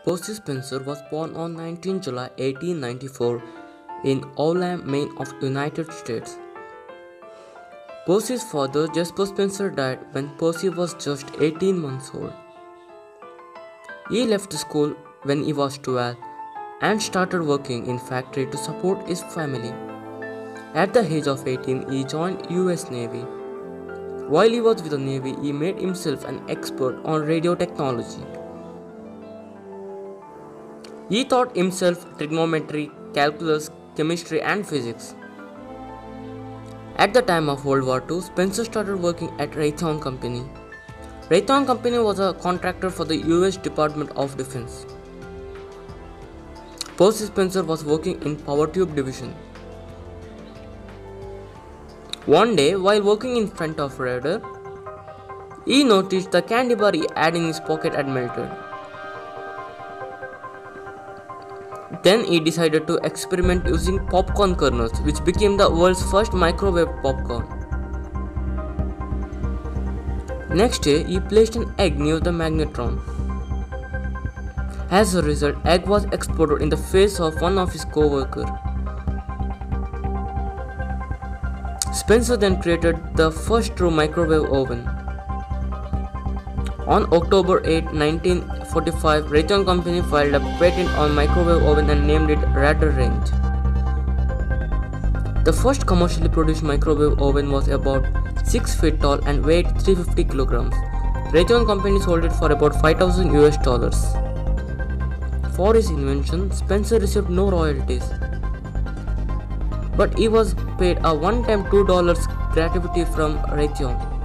Percy Spencer was born on 19 July 1894 in Oldham, Maine of United States. Percy's father, Jasper Spencer, died when Percy was just 18 months old. He left school when he was 12 and started working in factory to support his family. At the age of 18, he joined US Navy. While he was with the Navy, he made himself an expert on radio technology. He taught himself trigonometry, calculus, chemistry and physics. At the time of World War II, Spencer started working at Raytheon Company. Raytheon Company was a contractor for the US Department of Defense. Percy Spencer was working in Power Tube Division. One day, while working in front of a radar, he noticed the candy bar he had in his pocket had melted. Then he decided to experiment using popcorn kernels, which became the world's first microwave popcorn. Next day, he placed an egg near the magnetron. As a result, egg was exploded in the face of one of his co-workers. Spencer then created the first true microwave oven. On October 8, 1945, Raytheon Company filed a patent on microwave oven and named it Radar Range. The first commercially produced microwave oven was about 6 feet tall and weighed 350 kilograms. Raytheon Company sold it for about $5,000 US. For his invention, Spencer received no royalties, but he was paid a one-time $2 gratuity from Raytheon.